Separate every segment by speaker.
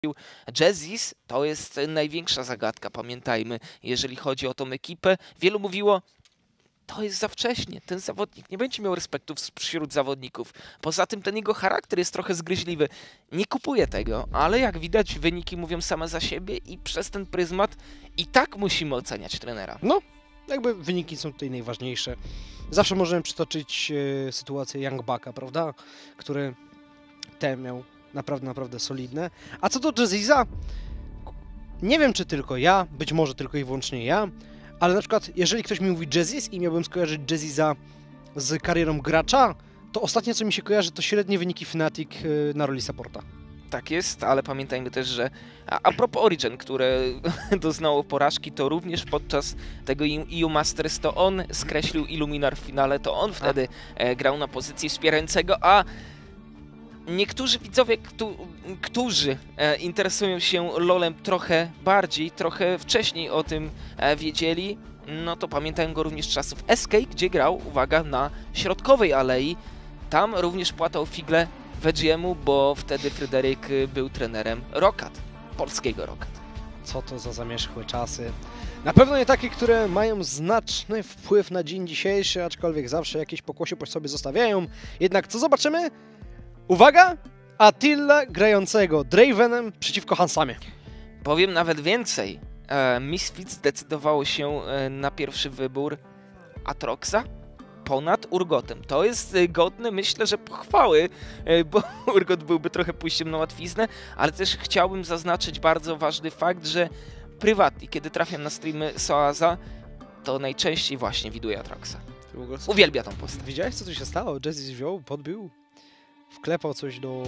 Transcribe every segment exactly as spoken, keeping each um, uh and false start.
Speaker 1: Jazziz to jest największa zagadka, pamiętajmy, jeżeli chodzi o tą ekipę. Wielu mówiło, to jest za wcześnie, ten zawodnik nie będzie miał respektu wśród zawodników. Poza tym ten jego charakter jest trochę zgryźliwy. Nie kupuję tego, ale jak widać wyniki mówią same za siebie i przez ten pryzmat i tak musimy oceniać trenera.
Speaker 2: No, jakby wyniki są tutaj najważniejsze. Zawsze możemy przytoczyć e, sytuację Young Bucka, prawda? Który te miał naprawdę, naprawdę solidne. A co do Jazziza, nie wiem czy tylko ja, być może tylko i wyłącznie ja, ale na przykład jeżeli ktoś mi mówi Jazziz i miałbym skojarzyć Jazziza z karierą gracza, to ostatnie co mi się kojarzy to średnie wyniki Fnatic e, na roli supporta.
Speaker 1: Tak jest, ale pamiętajmy też, że a, a propos Origen, które doznało porażki, to również podczas tego E U Masters to on skreślił Illuminar w finale, to on wtedy e, grał na pozycji wspierającego, a niektórzy widzowie, któ którzy e, interesują się LoLem trochę bardziej, trochę wcześniej o tym e, wiedzieli, no to pamiętają go również z czasów S K, gdzie grał, uwaga, na środkowej alei. Tam również płatał figle W G M-u, bo wtedy Fryderyk był trenerem Roccat, polskiego Roccat.
Speaker 2: Co to za zamierzchłe czasy. Na pewno nie takie, które mają znaczny wpływ na dzień dzisiejszy, aczkolwiek zawsze jakieś pokłosie po sobie zostawiają. Jednak co zobaczymy? Uwaga! Attila grającego Dravenem przeciwko Hansamie.
Speaker 1: Powiem nawet więcej. E, Misfits zdecydowało się e, na pierwszy wybór Atroxa ponad Urgotem. To jest e, godne, myślę, że pochwały, e, bo Urgot byłby trochę pójściem na łatwiznę, ale też chciałbym zaznaczyć bardzo ważny fakt, że prywatnie, kiedy trafiam na streamy Soaza, to najczęściej właśnie widuję Atroxa. Uwielbia tą postać.
Speaker 2: Widziałeś, co tu się stało? Jazziz wziął, podbił, wklepał coś do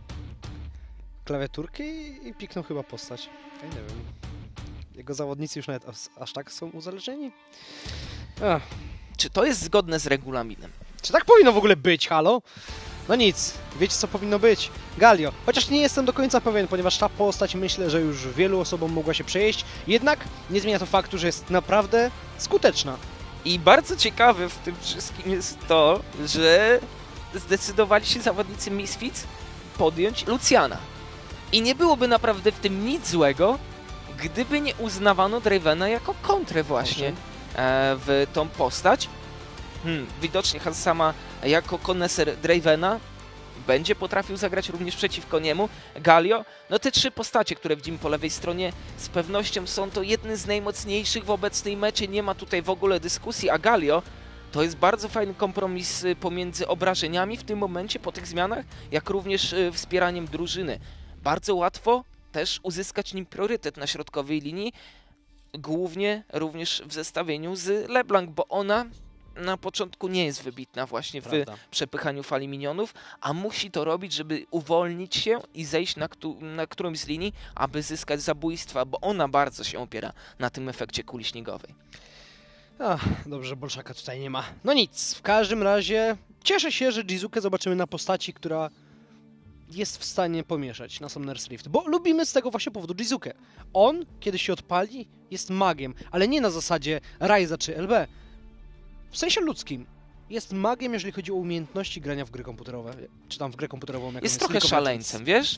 Speaker 2: klawiaturki i piknął chyba postać. Ja nie wiem. Jego zawodnicy już nawet aż, aż tak są uzależnieni? Ach.
Speaker 1: Czy to jest zgodne z regulaminem?
Speaker 2: Czy tak powinno w ogóle być, halo? No nic, wiecie co powinno być? Galio. Chociaż nie jestem do końca pewien, ponieważ ta postać myślę, że już wielu osobom mogła się przejeść, jednak nie zmienia to faktu, że jest naprawdę skuteczna.
Speaker 1: I bardzo ciekawe w tym wszystkim jest to, że zdecydowali się zawodnicy Misfits podjąć Luciana. I nie byłoby naprawdę w tym nic złego, gdyby nie uznawano Dravena jako kontrę właśnie e, w tą postać. Hmm, widocznie Hansama jako koneser Dravena będzie potrafił zagrać również przeciwko niemu. Galio, no te trzy postacie, które widzimy po lewej stronie, z pewnością są to jedne z najmocniejszych w obecnej meczy, nie ma tutaj w ogóle dyskusji, a Galio to jest bardzo fajny kompromis pomiędzy obrażeniami w tym momencie po tych zmianach, jak również wspieraniem drużyny. Bardzo łatwo też uzyskać nim priorytet na środkowej linii, głównie również w zestawieniu z LeBlanc, bo ona na początku nie jest wybitna właśnie w
Speaker 2: Prawda.
Speaker 1: przepychaniu fali minionów, a musi to robić, żeby uwolnić się i zejść na, któ na którąś z linii, aby zyskać zabójstwa, bo ona bardzo się opiera na tym efekcie kuli śniegowej.
Speaker 2: Ach, dobrze, że Bolszaka tutaj nie ma. No nic, w każdym razie cieszę się, że Jizukę zobaczymy na postaci, która jest w stanie pomieszać na Summoner's Rift, bo lubimy z tego właśnie powodu Jizukę. On, kiedy się odpali, jest magiem, ale nie na zasadzie Ryza czy L B. W sensie ludzkim. Jest magiem, jeżeli chodzi o umiejętności grania w gry komputerowe, czy tam w grę komputerową.
Speaker 1: Jest, jest trochę szaleńcem, wiesz?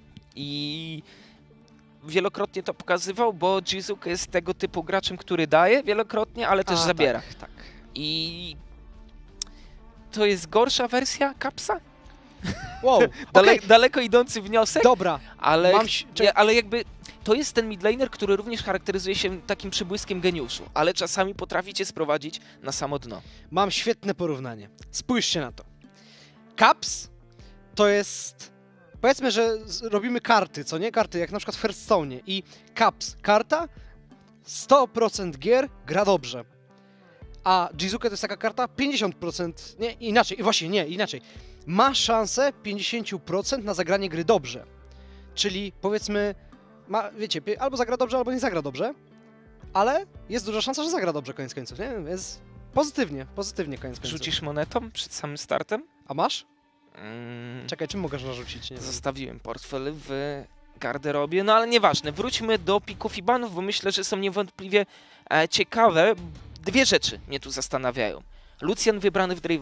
Speaker 1: I wielokrotnie to pokazywał, bo Jizuke jest tego typu graczem, który daje wielokrotnie, ale też A, zabiera.
Speaker 2: Tak, tak.
Speaker 1: I to jest gorsza wersja Capsa?
Speaker 2: Wow,
Speaker 1: Dale
Speaker 2: okay.
Speaker 1: Daleko idący wniosek,
Speaker 2: Dobra,
Speaker 1: ale, ale jakby to jest ten midlaner, który również charakteryzuje się takim przybłyskiem geniuszu, ale czasami potrafi cię sprowadzić na samo dno.
Speaker 2: Mam świetne porównanie. Spójrzcie na to. Caps to jest... Powiedzmy, że robimy karty, co nie? Karty jak na przykład w Hearthstone i Caps, karta, sto procent gier gra dobrze. A Jizuke to jest taka karta, pięćdziesiąt procent, nie, inaczej, właśnie nie, inaczej. Ma szansę pięćdziesiąt procent na zagranie gry dobrze. Czyli powiedzmy, ma, wiecie, albo zagra dobrze, albo nie zagra dobrze, ale jest duża szansa, że zagra dobrze koniec końców, nie? Więc pozytywnie, pozytywnie koniec końców.
Speaker 1: Rzucisz monetą przed samym startem?
Speaker 2: A masz?
Speaker 1: Mm.
Speaker 2: Czekaj, czym mogę narzucić? Nie
Speaker 1: Zostawiłem portfel w garderobie, no ale nieważne. Wróćmy do pików i banów, bo myślę, że są niewątpliwie e, ciekawe. Dwie rzeczy mnie tu zastanawiają. Lucian wybrany w Dravena,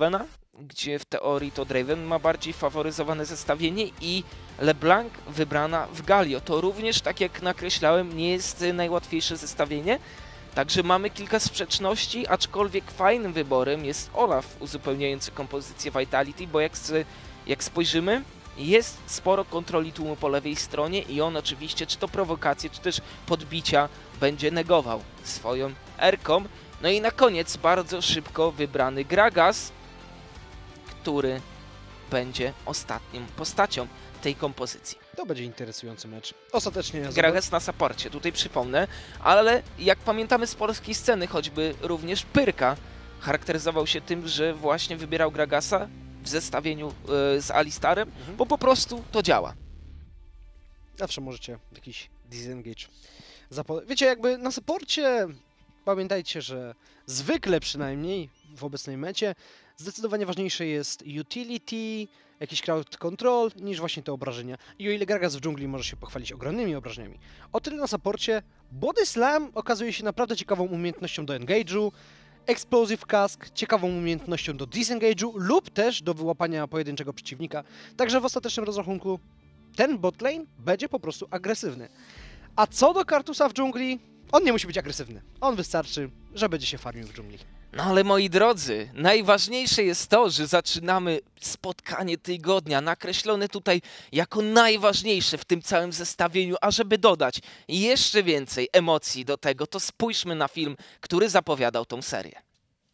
Speaker 1: gdzie w teorii to Draven ma bardziej faworyzowane zestawienie i LeBlanc wybrana w Galio. To również, tak jak nakreślałem, nie jest najłatwiejsze zestawienie. Także mamy kilka sprzeczności, aczkolwiek fajnym wyborem jest Olaf uzupełniający kompozycję Vitality, bo jak, jak spojrzymy, jest sporo kontroli tłumu po lewej stronie i on oczywiście, czy to prowokacje, czy też podbicia, będzie negował swoją erką. No i na koniec bardzo szybko wybrany Gragas, który będzie ostatnią postacią tej kompozycji.
Speaker 2: To będzie interesujący mecz. Ostatecznie...
Speaker 1: Gragas na saporcie, tutaj przypomnę, ale jak pamiętamy z polskiej sceny, choćby również Pyrka charakteryzował się tym, że właśnie wybierał Gragasa w zestawieniu yy, z Alistarem, mhm. bo po prostu to działa.
Speaker 2: Zawsze możecie jakiś disengage zapo- Wiecie, jakby na saporcie pamiętajcie, że zwykle przynajmniej w obecnej mecie zdecydowanie ważniejsze jest utility, jakiś crowd control, niż właśnie te obrażenia. I o ile Gragas w dżungli może się pochwalić ogromnymi obrażeniami, o tyle na saporcie Body Slam okazuje się naprawdę ciekawą umiejętnością do engage'u, Explosive Cask ciekawą umiejętnością do disengage'u lub też do wyłapania pojedynczego przeciwnika. Także w ostatecznym rozrachunku ten botlane będzie po prostu agresywny. A co do Kartusa w dżungli, on nie musi być agresywny. On wystarczy, że będzie się farmił w dżungli.
Speaker 1: No ale moi drodzy, najważniejsze jest to, że zaczynamy spotkanie tygodnia, nakreślone tutaj jako najważniejsze w tym całym zestawieniu, a żeby dodać jeszcze więcej emocji do tego, to spójrzmy na film, który zapowiadał tą serię.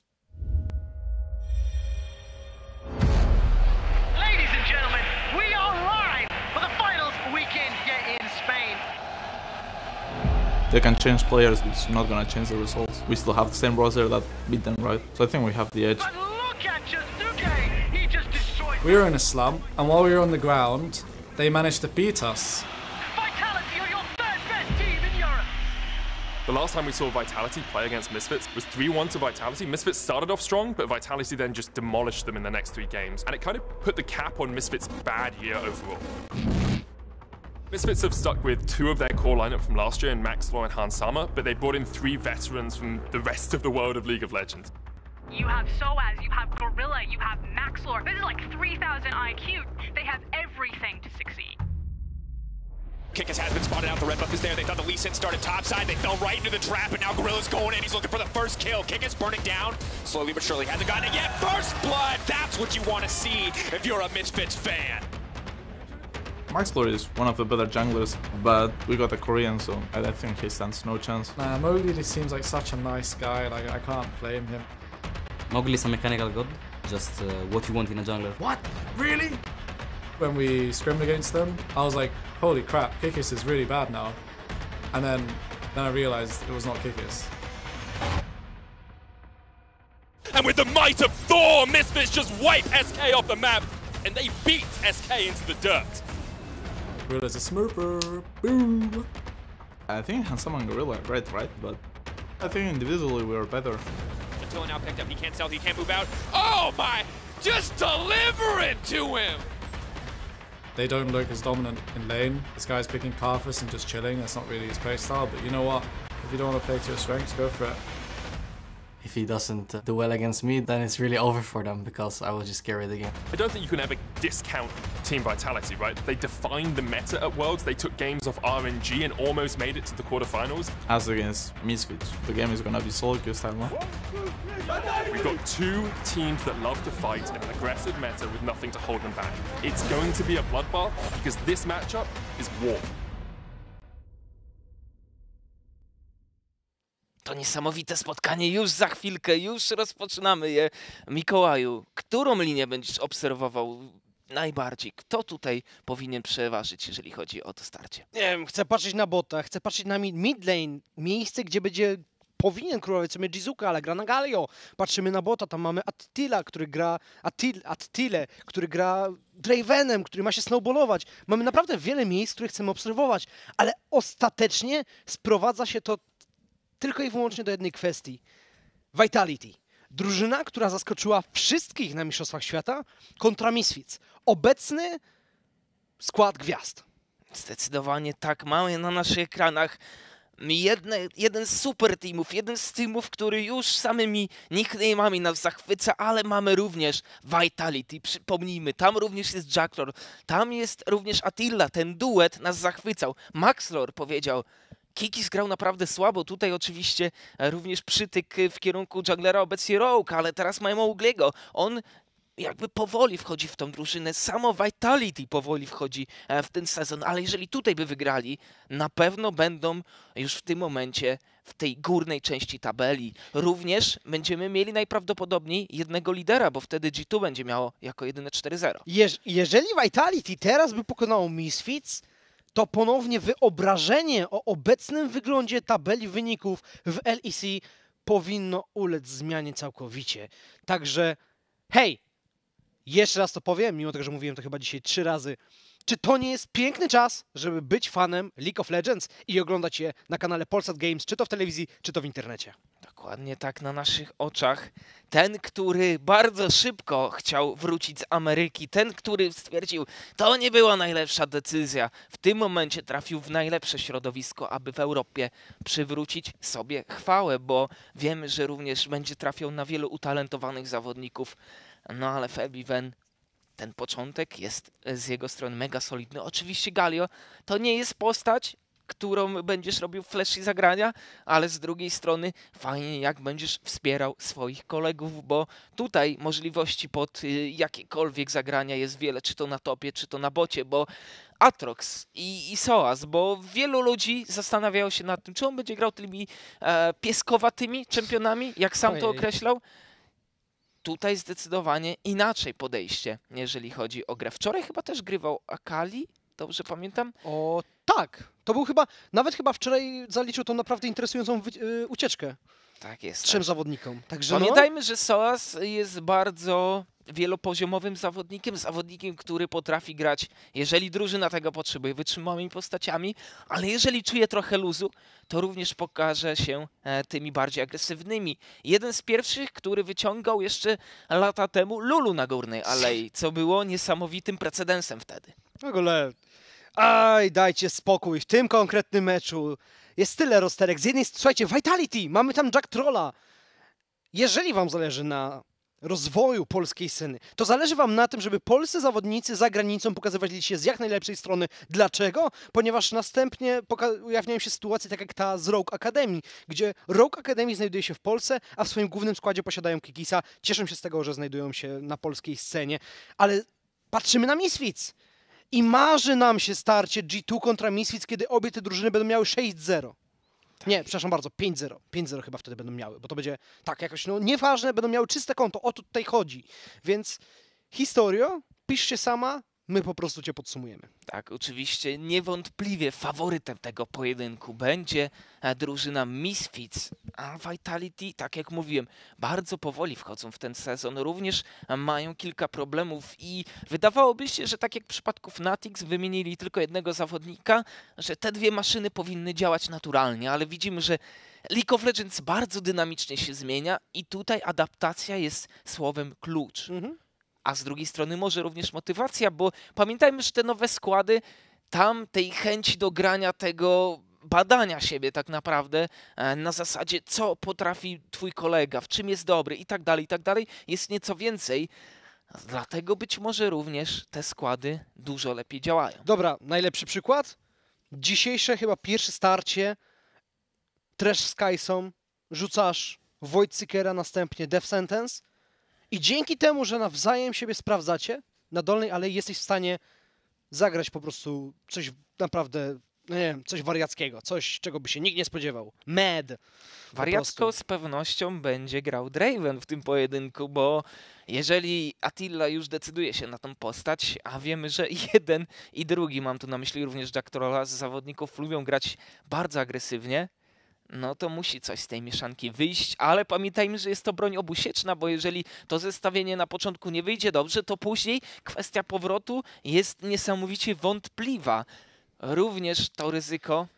Speaker 3: Ladies and gentlemen, we are live for the finals weekend here in Spain.
Speaker 4: They can change players, it's not gonna change the results. We still have the same roster that beat them, right? So I think we have the edge.
Speaker 3: But look at Yasuke! He just destroyed
Speaker 5: We were in a slump, and while we were on the ground, they managed to beat us.
Speaker 3: Vitality are your third best team in Europe.
Speaker 6: The last time we saw Vitality play against Misfits was three one to Vitality. Misfits started off strong, but Vitality then just demolished them in the next three games. And it kind of put the cap on Misfits' bad year overall. Misfits have stuck with two of their core lineup from last year in Maxlor and Hans Sama, but they brought in three veterans from the rest of the world of League of Legends.
Speaker 7: You have Soaz, you have Gorilla, you have Maxlor. This is like three thousand I Q. They have everything to succeed.
Speaker 8: Kikis has been spotted out, the red buff is there, they thought the Lee Sin started topside, they fell right into the trap, and now Gorilla's going in, he's looking for the first kill. Kikis burning down, slowly but surely hasn't gotten it yet. First blood, that's what you want to see if you're a Misfits fan.
Speaker 4: Maxlor is one of the better junglers, but we got a Korean, so I think he stands no chance.
Speaker 5: Nah, Mowgli seems like such a nice guy, like I can't blame him.
Speaker 9: Mowgli is a mechanical god, just uh, what you want in a jungler.
Speaker 5: What? Really? When we scrimmed against them, I was like, holy crap, Kikis is really bad now. And then, then I realized it was not Kikis.
Speaker 8: And with the might of Thor, Misfits just wipe S K off the map, and they beat S K into the dirt.
Speaker 5: Gorilla's a smurfer, boom!
Speaker 4: I think Hansama and Gorilla are great, right? But I think individually we are better.
Speaker 8: Attila now picked up, he can't sell, he can't move out. Oh my, just deliver it to him!
Speaker 5: They don't look as dominant in lane. This guy's picking Karthus and just chilling, that's not really his playstyle, but you know what? If you don't want to play to your strengths, go for it.
Speaker 10: If he doesn't uh, do well against me, then it's really over for them because I will just carry the game.
Speaker 6: I don't think you can ever discount Team Vitality, right? They defined the meta at Worlds, they took games off R N G and almost made it to the quarterfinals.
Speaker 4: As against Misfits, the game is gonna be solo queue style, no?
Speaker 6: We've got two teams that love to fight in an aggressive meta with nothing to hold them back. It's going to be a bloodbath because this matchup is war.
Speaker 1: To niesamowite spotkanie, już za chwilkę, już rozpoczynamy je. Mikołaju, którą linię będziesz obserwował najbardziej? Kto tutaj powinien przeważyć, jeżeli chodzi o to starcie?
Speaker 2: Nie wiem, chcę patrzeć na bota, chcę patrzeć na mid, mid lane, miejsce, gdzie będzie powinien królować sobie Jizuka, ale gra na Galio. Patrzymy na bota, tam mamy Attila, który gra Attil, Attile, który gra Dravenem, który ma się snowballować. Mamy naprawdę wiele miejsc, które chcemy obserwować, ale ostatecznie sprowadza się to tylko i wyłącznie do jednej kwestii. Vitality. Drużyna, która zaskoczyła wszystkich na Mistrzostwach Świata kontra Misfits. Obecny skład gwiazd.
Speaker 1: Zdecydowanie tak, mamy na naszych ekranach Jedne, jeden z super teamów, jeden z teamów, który już samymi nickname'ami nas zachwyca, ale mamy również Vitality, przypomnijmy, tam również jest Jacklor, tam jest również Attila, ten duet nas zachwycał. Maxlor powiedział, Kikis grał naprawdę słabo, tutaj oczywiście również przytyk w kierunku jugglera obecnie Rogue, ale teraz mają Mowgliego, on jakby powoli wchodzi w tą drużynę, samo Vitality powoli wchodzi w ten sezon, ale jeżeli tutaj by wygrali, na pewno będą już w tym momencie w tej górnej części tabeli. Również będziemy mieli najprawdopodobniej jednego lidera, bo wtedy G dwa będzie miało jako jedyne cztery zero.
Speaker 2: Jeż, jeżeli Vitality teraz by pokonało Misfits, to ponownie wyobrażenie o obecnym wyglądzie tabeli wyników w L E C powinno ulec zmianie całkowicie. Także hej, jeszcze raz to powiem, mimo tego, że mówiłem to chyba dzisiaj trzy razy. Czy to nie jest piękny czas, żeby być fanem League of Legends i oglądać je na kanale Polsat Games, czy to w telewizji, czy to w internecie?
Speaker 1: Dokładnie tak, na naszych oczach. Ten, który bardzo szybko chciał wrócić z Ameryki, ten, który stwierdził, to nie była najlepsza decyzja, w tym momencie trafił w najlepsze środowisko, aby w Europie przywrócić sobie chwałę, bo wiemy, że również będzie trafiał na wielu utalentowanych zawodników. No ale Febiven, ten początek jest z jego strony mega solidny. Oczywiście Galio to nie jest postać, którą będziesz robił flashy zagrania, ale z drugiej strony fajnie jak będziesz wspierał swoich kolegów, bo tutaj możliwości pod y, jakiekolwiek zagrania jest wiele, czy to na topie, czy to na bocie, bo Atrox i, i Soaz, bo wielu ludzi zastanawiają się nad tym, czy on będzie grał tymi e, pieskowatymi czempionami, jak sam to
Speaker 2: Ojej.
Speaker 1: określał. Tutaj zdecydowanie inaczej podejście, jeżeli chodzi o grę. Wczoraj chyba też grywał Akali, dobrze pamiętam?
Speaker 2: O tak, to był chyba, nawet chyba wczoraj zaliczył tą naprawdę interesującą wy, y, ucieczkę
Speaker 1: Tak jest.
Speaker 2: trzem
Speaker 1: tak.
Speaker 2: zawodnikom. Także no,
Speaker 1: Pamiętajmy, że Soaz jest bardzo wielopoziomowym zawodnikiem, zawodnikiem, który potrafi grać, jeżeli drużyna tego potrzebuje, wytrzymałymi postaciami, ale jeżeli czuje trochę luzu, to również pokaże się e, tymi bardziej agresywnymi. Jeden z pierwszych, który wyciągał jeszcze lata temu Lulu na Górnej Alei, co było niesamowitym precedensem wtedy.
Speaker 2: w ogóle, aj, dajcie spokój, w tym konkretnym meczu jest tyle rozterek. Z jednej strony, słuchajcie, Vitality, mamy tam Jack Trolla. Jeżeli wam zależy na rozwoju polskiej sceny, to zależy wam na tym, żeby polscy zawodnicy za granicą pokazywali się z jak najlepszej strony. Dlaczego? Ponieważ następnie ujawniają się sytuacje tak jak ta z Rogue Academy, gdzie Rogue Academy znajduje się w Polsce, a w swoim głównym składzie posiadają Kikisa. Cieszę się z tego, że znajdują się na polskiej scenie, ale patrzymy na Misfits i marzy nam się starcie G dwa kontra Misfits, kiedy obie te drużyny będą miały sześć zero. Nie, przepraszam bardzo, pięć zero. pięć zero chyba wtedy będą miały, bo to będzie tak jakoś, no nieważne, będą miały czyste konto, o to tutaj chodzi. Więc historio, piszcie sama, my po prostu cię podsumujemy.
Speaker 1: Tak, oczywiście niewątpliwie faworytem tego pojedynku będzie e, drużyna Misfits, a Vitality, tak jak mówiłem, bardzo powoli wchodzą w ten sezon, również e, mają kilka problemów i wydawałoby się, że tak jak w przypadku Fnatic wymienili tylko jednego zawodnika, że te dwie maszyny powinny działać naturalnie, ale widzimy, że League of Legends bardzo dynamicznie się zmienia i tutaj adaptacja jest słowem klucz.
Speaker 2: Mhm.
Speaker 1: A z drugiej strony może również motywacja, bo pamiętajmy, że te nowe składy, tam tej chęci do grania, tego badania siebie tak naprawdę e, na zasadzie, co potrafi twój kolega, w czym jest dobry i tak dalej, i tak dalej, jest nieco więcej. Dlatego być może również te składy dużo lepiej działają.
Speaker 2: Dobra, najlepszy przykład? Dzisiejsze chyba pierwsze starcie Trash z Kajsą, rzucasz Void Seekera, następnie Death Sentence i dzięki temu, że nawzajem siebie sprawdzacie na dolnej alei, jesteś w stanie zagrać po prostu coś naprawdę, no nie wiem, coś wariackiego, coś, czego by się nikt nie spodziewał. Mad.
Speaker 1: Wariacko z pewnością będzie grał Draven w tym pojedynku, bo jeżeli Attila już decyduje się na tą postać, a wiemy, że jeden i drugi, mam tu na myśli również Jack Trolla, z zawodników lubią grać bardzo agresywnie, no to musi coś z tej mieszanki wyjść, ale pamiętajmy, że jest to broń obusieczna, bo jeżeli to zestawienie na początku nie wyjdzie dobrze, to później kwestia powrotu jest niesamowicie wątpliwa. Również to ryzyko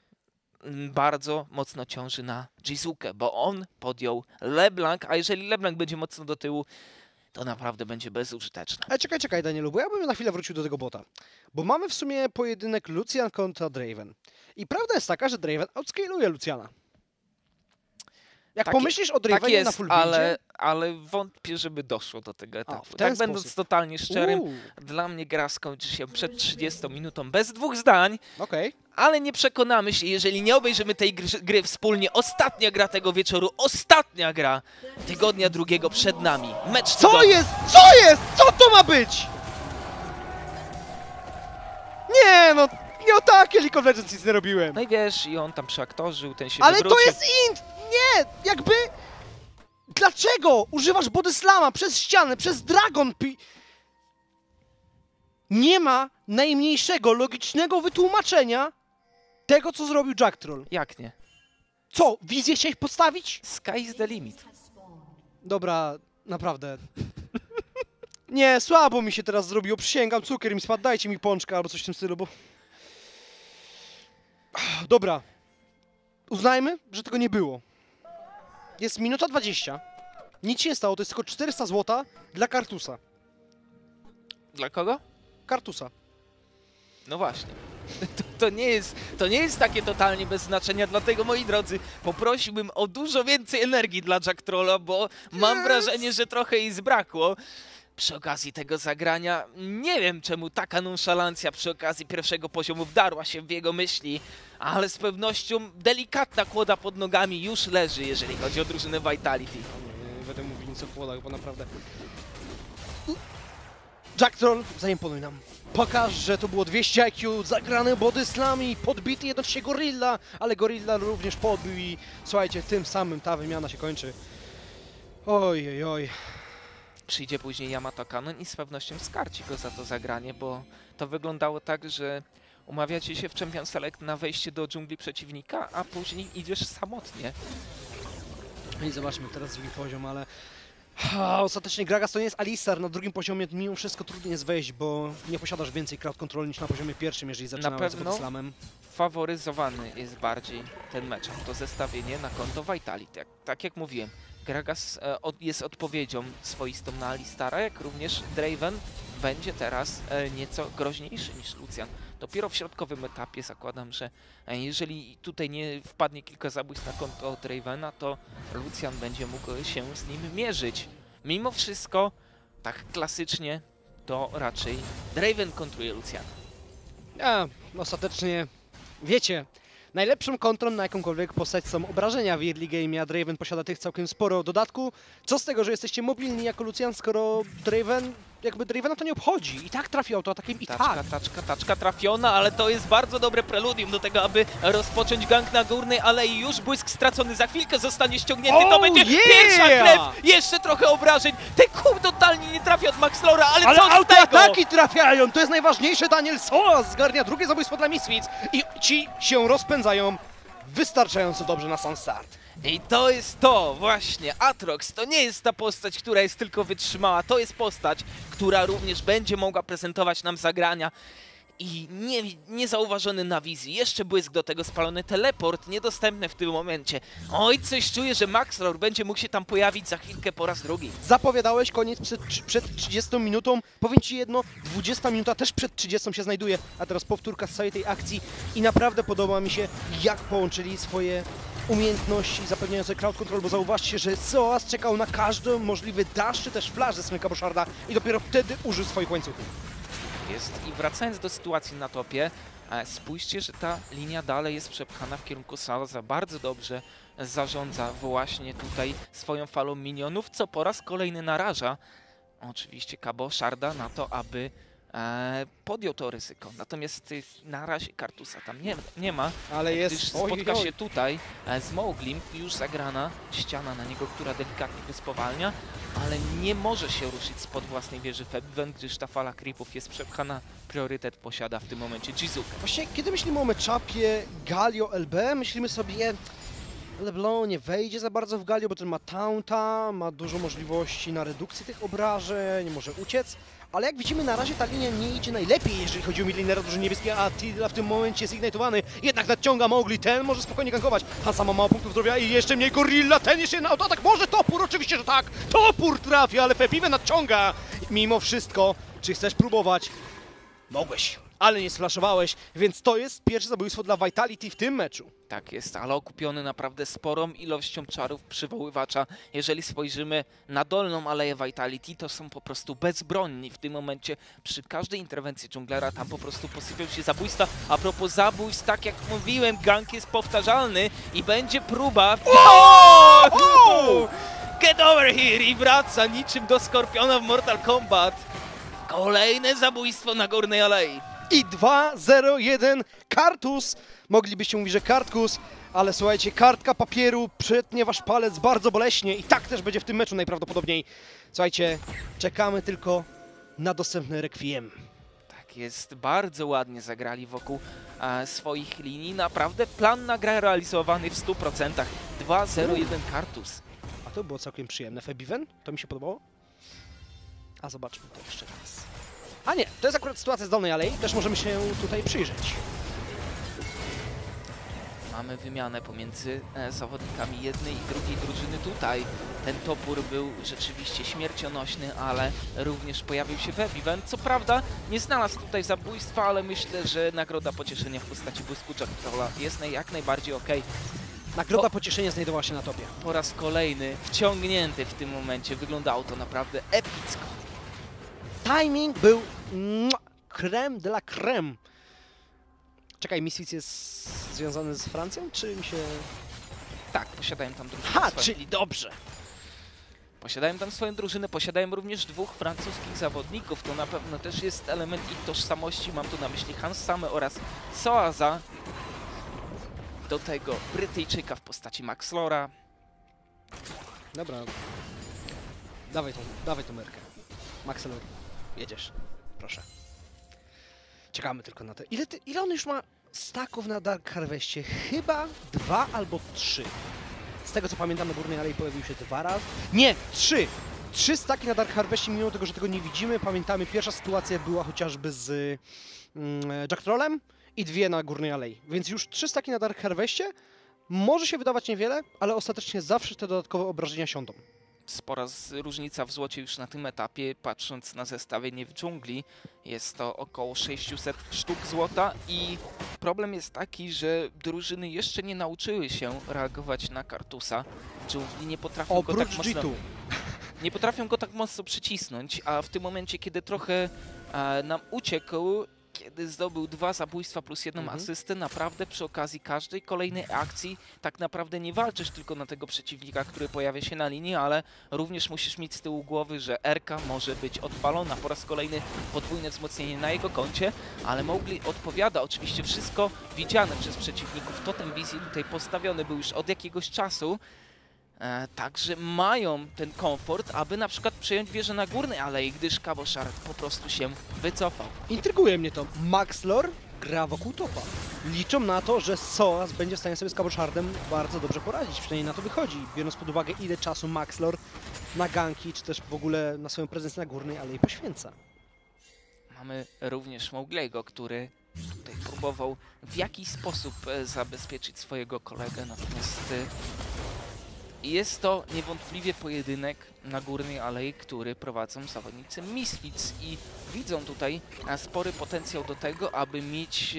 Speaker 1: bardzo mocno ciąży na Jizuke, bo on podjął LeBlanc, a jeżeli LeBlanc będzie mocno do tyłu, to naprawdę będzie bezużyteczne.
Speaker 2: Ale czekaj, czekaj Danielu, bo ja bym na chwilę wrócił do tego bota. Bo mamy w sumie pojedynek Lucian kontra Draven. I prawda jest taka, że Draven outscaluje Luciana. Jak
Speaker 1: Tak
Speaker 2: pomyślisz o Dravenie
Speaker 1: tak jest,
Speaker 2: na full buildzie,
Speaker 1: ale, ale wątpię, żeby doszło do tego etapu.
Speaker 2: w ten
Speaker 1: Tak
Speaker 2: sposób.
Speaker 1: będąc totalnie szczerym,
Speaker 2: Uuu.
Speaker 1: dla mnie gra skończy się przed trzydziestą minutą bez dwóch zdań,
Speaker 2: Okej.
Speaker 1: ale nie przekonamy się, jeżeli nie obejrzymy tej gry, gry wspólnie. Ostatnia gra tego wieczoru, ostatnia gra tygodnia drugiego przed nami. Mecz
Speaker 2: Co
Speaker 1: tygodnia.
Speaker 2: jest? Co jest? Co to ma być? Nie no, nie o takie League of Legends nic nie robiłem.
Speaker 1: No i wiesz, i on tam przeaktorzył, ten się
Speaker 2: Ale
Speaker 1: wywrócił.
Speaker 2: to jest int! Nie! Jakby... Dlaczego używasz body slama przez ścianę, przez Dragon Pi... Nie ma najmniejszego logicznego wytłumaczenia tego, co zrobił Jack Troll.
Speaker 1: Jak nie?
Speaker 2: Co? Wizję chciałeś podstawić?
Speaker 1: Sky is the limit.
Speaker 2: Dobra, naprawdę. Nie, słabo mi się teraz zrobiło. Przysięgam, cukier mi spadł. Dajcie mi pączka albo coś w tym stylu, bo... Dobra. Uznajmy, że tego nie było. Jest minuta dwadzieścia. Nic się nie stało, to jest tylko czterysta złotych dla Kartusa.
Speaker 1: Dla kogo?
Speaker 2: Kartusa.
Speaker 1: No właśnie. To, to, nie jest, to nie jest takie totalnie bez znaczenia, dlatego moi drodzy, poprosiłbym o dużo więcej energii dla Jack Trolla, bo mam wrażenie, że trochę jej zbrakło. Przy okazji tego zagrania, nie wiem czemu taka nonszalancja przy okazji pierwszego poziomu wdarła się w jego myśli, ale z pewnością delikatna kłoda pod nogami już leży, jeżeli chodzi o drużynę Vitality.
Speaker 2: Nie, nie będę mówił nic o chłodach, bo naprawdę... Jack Troll, zaimponuj nam. Pokaż, że to było dwieście I Q, zagrane body slami, podbity jednocześnie Gorilla, ale Gorilla również podbił i słuchajcie, tym samym ta wymiana się kończy. Oj, oj, oj.
Speaker 1: Przyjdzie później Yamato Cannon i z pewnością skarci go za to zagranie, bo to wyglądało tak, że umawiacie się w Champion Select na wejście do dżungli przeciwnika, a później idziesz samotnie.
Speaker 2: I zobaczmy teraz drugi poziom, ale... Ha, ostatecznie Gragas to nie jest Alistar, na drugim poziomie mimo wszystko trudniej jest wejść, bo nie posiadasz więcej crowd control niż na poziomie pierwszym, jeżeli zaczynałeś z
Speaker 1: pewno
Speaker 2: slamem.
Speaker 1: Faworyzowany jest bardziej ten mecz, to zestawienie na konto Vitality. Jak, tak jak mówiłem, Gragas e, od, jest odpowiedzią swoistą na Alistara, jak również Draven będzie teraz e, nieco groźniejszy niż Lucian. Dopiero w środkowym etapie zakładam, że e, jeżeli tutaj nie wpadnie kilka zabójstw na konto Dravena, to Lucian będzie mógł się z nim mierzyć. Mimo wszystko, tak klasycznie, to raczej Draven kontruje Luciana.
Speaker 2: A, ostatecznie, wiecie, najlepszą kontrą na jakąkolwiek postać są obrażenia w early game, a Draven posiada tych całkiem sporo. W dodatku, co z tego, że jesteście mobilni jako Lucian, skoro Draven, jakby Dravena to nie obchodzi. I tak trafi autoatakiem, i
Speaker 1: Taczka,
Speaker 2: tak.
Speaker 1: taczka, taczka trafiona, ale to jest bardzo dobre preludium do tego, aby rozpocząć gang na górnej alei. Już błysk stracony, za chwilkę zostanie ściągnięty.
Speaker 2: Oh,
Speaker 1: to będzie
Speaker 2: yeah!
Speaker 1: pierwsza krew, jeszcze trochę obrażeń. Ten kół totalnie nie trafia od Maxlora, ale,
Speaker 2: Ale
Speaker 1: co z tego?
Speaker 2: autoataki trafiają, to jest najważniejsze. Daniel Solas zgarnia drugie zabójstwo dla Misfits i ci się rozpędzają wystarczająco dobrze na sam start.
Speaker 1: I to jest to właśnie, Aatrox to nie jest ta postać, która jest tylko wytrzymała, to jest postać, która również będzie mogła prezentować nam zagrania i nie, niezauważony na wizji, jeszcze błysk do tego, spalony teleport, niedostępny w tym momencie. Oj, coś czuję, że Maxlor będzie mógł się tam pojawić za chwilkę po raz drugi.
Speaker 2: Zapowiadałeś koniec przed, przed trzydziestą minutą, powiem ci jedno, dwudziesta minuta też przed trzydziestą się znajduje, a teraz powtórka z całej tej akcji i naprawdę podoba mi się, jak połączyli swoje umiejętności zapewniające crowd control, bo zauważcie, że Soas czekał na każdy możliwy dash czy też flash ze Smyka Bosharda i dopiero wtedy użył swoich łańcuchów.
Speaker 1: Jest i wracając do sytuacji na topie, e, spójrzcie, że ta linia dalej jest przepchana w kierunku Salza, bardzo dobrze zarządza właśnie tutaj swoją falą minionów, co po raz kolejny naraża oczywiście Bosharda na to, aby e, podjął to ryzyko. Natomiast y, na razie Kartusa tam nie, nie ma,
Speaker 2: Ale jest...
Speaker 1: gdyż
Speaker 2: oj,
Speaker 1: spotka
Speaker 2: oj.
Speaker 1: się tutaj e, z Mowglim, już zagrana ściana na niego, która delikatnie go spowalnia, ale nie może się ruszyć spod własnej wieży Febven, gdyż ta fala creepów jest przepchana. Priorytet posiada w tym momencie Jizuka.
Speaker 2: Właśnie kiedy myślimy o matchupie Galio L B, myślimy sobie, LeBlanc nie wejdzie za bardzo w Galio, bo ten ma taunta, ma dużo możliwości na redukcję tych obrażeń, może uciec, ale jak widzimy na razie ta linia nie idzie najlepiej, jeżeli chodzi o midlanera drużyny niebieskiej, a Tidal w tym momencie jest ignitowany, jednak nadciąga Mowgli, ten może spokojnie gankować, Hansa ma mało punktów zdrowia i jeszcze mniej Gorilla, ten jeszcze na autoatak, może topór, oczywiście, że tak, topór trafia, ale Febiven nadciąga, mimo wszystko, czy chcesz próbować? Mogłeś, ale nie sflaszowałeś, więc to jest pierwsze zabójstwo dla Vitality w tym meczu.
Speaker 1: Tak jest, ale okupiony naprawdę sporą ilością czarów przywoływacza. Jeżeli spojrzymy na dolną aleję Vitality, to są po prostu bezbronni w tym momencie. Przy każdej interwencji dżunglera tam po prostu posypią się zabójstwa. A propos zabójstw, tak jak mówiłem, gank jest powtarzalny i będzie próba...
Speaker 2: Wow!
Speaker 1: Get over here! I wraca niczym do Skorpiona w Mortal Kombat. Kolejne zabójstwo na górnej alei.
Speaker 2: I dwa zero jeden Kartus. Moglibyście mówić, że Kartkus, ale słuchajcie, kartka papieru przetnie wasz palec bardzo boleśnie i tak też będzie w tym meczu najprawdopodobniej. Słuchajcie, czekamy tylko na dostępny Requiem.
Speaker 1: Tak jest, bardzo ładnie zagrali wokół e, swoich linii. Naprawdę plan na grę realizowany w stu procentach. dwa zero jeden Kartus.
Speaker 2: A to było całkiem przyjemne. Febiven? To mi się podobało? A zobaczmy to jeszcze raz. A nie, to jest akurat sytuacja z dolnej alei, też możemy się tutaj przyjrzeć.
Speaker 1: Mamy wymianę pomiędzy e, zawodnikami jednej i drugiej drużyny. Tutaj ten topór był rzeczywiście śmiercionośny, ale również pojawił się Febiven. Co prawda nie znalazł tutaj zabójstwa, ale myślę, że nagroda pocieszenia w postaci błysku Jacktrolla jest naj, jak najbardziej okej.
Speaker 2: Nagroda
Speaker 1: po,
Speaker 2: pocieszenia znajdowała się na topie.
Speaker 1: Po raz kolejny wciągnięty w tym momencie. Wyglądało to naprawdę epicko.
Speaker 2: Timing był creme de la creme. Czekaj, Misfits jest związany z Francją, czy mi się...
Speaker 1: Tak, posiadają tam drużynę.
Speaker 2: Ha,
Speaker 1: swoją.
Speaker 2: czyli dobrze.
Speaker 1: Posiadają tam swoją drużynę, posiadają również dwóch francuskich zawodników. To na pewno też jest element ich tożsamości. Mam tu na myśli Hansamy oraz Soaza. Do tego Brytyjczyka w postaci Maxlora.
Speaker 2: Dobra. Dawaj tą, dawaj tą merkę. Maxlor, jedziesz. Proszę. Czekamy tylko na te. Ile, ty, ile on już ma staków na Dark Harvestie? Chyba dwa albo trzy. Z tego co pamiętam, na górnej alei pojawił się dwa razy. Nie, trzy! Trzy staki na Dark Harvestie, mimo tego, że tego nie widzimy. Pamiętamy, pierwsza sytuacja była chociażby z mm, Jacktrollem i dwie na górnej alei. Więc już trzy staki na Dark Harvestie. Może się wydawać niewiele, ale ostatecznie zawsze te dodatkowe obrażenia siądą.
Speaker 1: Spora z, różnica w złocie już na tym etapie, patrząc na zestawienie w dżungli. Jest to około sześćset sztuk złota i problem jest taki, że drużyny jeszcze nie nauczyły się reagować na Kartusa. Dżungli nie potrafią
Speaker 2: Oprócz
Speaker 1: go tak mocno...
Speaker 2: G two.
Speaker 1: Nie potrafią go tak mocno przycisnąć, a w tym momencie, kiedy trochę e, nam uciekł, kiedy zdobył dwa zabójstwa plus jedną
Speaker 2: mhm.
Speaker 1: asystę, naprawdę przy okazji każdej kolejnej akcji tak naprawdę nie walczysz tylko na tego przeciwnika, który pojawia się na linii, ale również musisz mieć z tyłu głowy, że R K może być odpalona. Po raz kolejny podwójne wzmocnienie na jego koncie, ale Mowgli odpowiada. Oczywiście wszystko widziane przez przeciwników. Totem wizji tutaj postawiony był już od jakiegoś czasu. E, także mają ten komfort, aby na przykład przejąć wieżę na górnej alei, gdyż Cabochard po prostu się wycofał.
Speaker 2: Intryguje mnie to. Maxlor gra wokół topa. Liczą na to, że Soaz będzie w stanie sobie z Cabochardem bardzo dobrze poradzić. Przynajmniej na to wychodzi, biorąc pod uwagę, ile czasu Maxlor na ganki, czy też w ogóle na swoją prezencję na górnej alei poświęca.
Speaker 1: Mamy również Mowgliego, który tutaj próbował w jakiś sposób e, zabezpieczyć swojego kolegę, natomiast e, jest to niewątpliwie pojedynek na górnej alei, który prowadzą zawodnicy Misfits i widzą tutaj e, spory potencjał do tego, aby mieć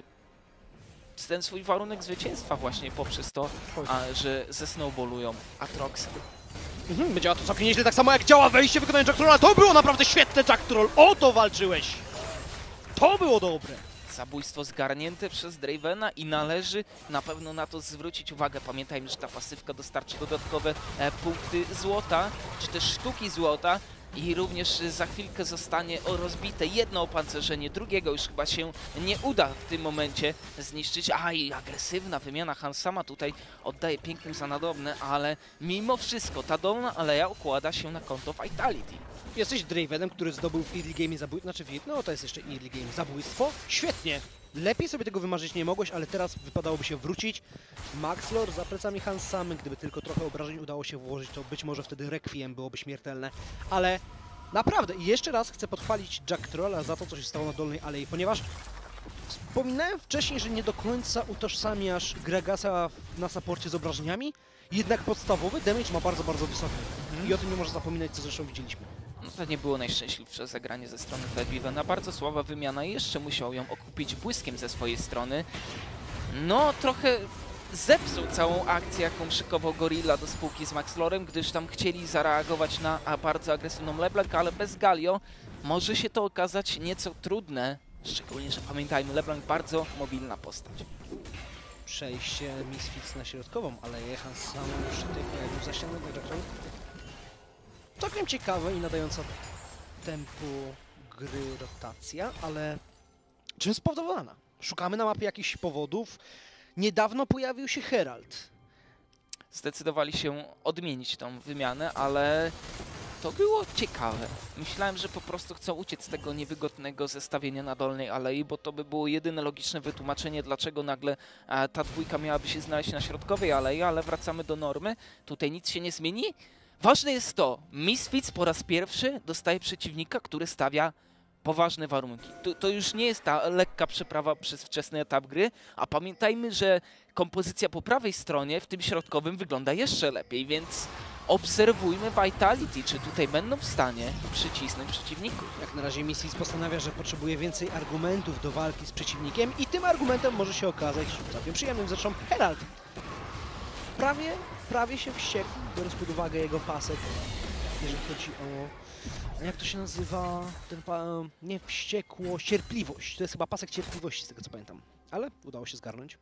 Speaker 1: e, ten swój warunek zwycięstwa właśnie poprzez to, a, że zesnowballują Atroxa.
Speaker 2: Mhm, będzie to całkiem nieźle, tak samo jak działa wejście wykonania Jacktrolla. To było naprawdę świetne, Jacktroll! O to walczyłeś! To było dobre!
Speaker 1: Zabójstwo zgarnięte przez Dravena i należy na pewno na to zwrócić uwagę. Pamiętajmy, że ta pasywka dostarczy dodatkowe e, punkty złota, czy też sztuki złota i również za chwilkę zostanie rozbite jedno opancerzenie, drugiego już chyba się nie uda w tym momencie zniszczyć. A i agresywna wymiana Hansama tutaj oddaje pięknym za nadobne, ale mimo wszystko ta dolna aleja układa się na konto Vitality.
Speaker 2: Jesteś Dravenem, który zdobył w early game zabójstwo, znaczy w... no to jest jeszcze early game zabójstwo. Świetnie! Lepiej sobie tego wymarzyć nie mogłeś, ale teraz wypadałoby się wrócić. Maxlor za plecami Hansamy, gdyby tylko trochę obrażeń udało się włożyć, to być może wtedy Requiem byłoby śmiertelne, ale Naprawdę, i jeszcze raz chcę pochwalić Jack Trolla za to, co się stało na dolnej alei, ponieważ wspominałem wcześniej, że nie do końca utożsamiasz Gregasa na supporcie z obrażeniami, jednak podstawowy damage ma bardzo, bardzo wysoki. Mhm. I o tym nie można zapominać, co zresztą widzieliśmy.
Speaker 1: No to nie było najszczęśliwsze zagranie ze strony Febivena. Bardzo słaba wymiana i jeszcze musiał ją okupić błyskiem ze swojej strony. No, trochę zepsuł całą akcję, jaką szykował Gorilla do spółki z Maxlorem, gdyż tam chcieli zareagować na bardzo agresywną LeBlanc, ale bez Galio może się to okazać nieco trudne. Szczególnie, że pamiętajmy, LeBlanc bardzo mobilna postać.
Speaker 2: Przejście Misfits na środkową, ale jechał samą sztykę, jakby za ścianą Jackson. Całkiem ciekawe i nadająca tempu gry rotacja, ale czym spowodowana? Szukamy na mapie jakichś powodów. Niedawno pojawił się Herald.
Speaker 1: Zdecydowali się odmienić tą wymianę, ale to było ciekawe. Myślałem, że po prostu chcą uciec z tego niewygodnego zestawienia na dolnej alei, bo to by było jedyne logiczne wytłumaczenie, dlaczego nagle e, ta dwójka miałaby się znaleźć na środkowej alei, ale wracamy do normy. Tutaj nic się nie zmieni. Ważne jest to, Misfits po raz pierwszy dostaje przeciwnika, który stawia poważne warunki. To, to już nie jest ta lekka przeprawa przez wczesny etap gry, a pamiętajmy, że kompozycja po prawej stronie w tym środkowym wygląda jeszcze lepiej, więc obserwujmy Vitality, czy tutaj będą w stanie przycisnąć przeciwników.
Speaker 2: Jak na razie Misfits postanawia, że potrzebuje więcej argumentów do walki z przeciwnikiem i tym argumentem może się okazać całkiem przyjemnym, zresztą Herald. Prawie, prawie się wściekł, biorąc pod uwagę jego pasek, jeżeli chodzi o... Jak to się nazywa? Ten pa... nie wściekłość, cierpliwość. To jest chyba pasek cierpliwości, z tego co pamiętam. Ale udało się zgarnąć.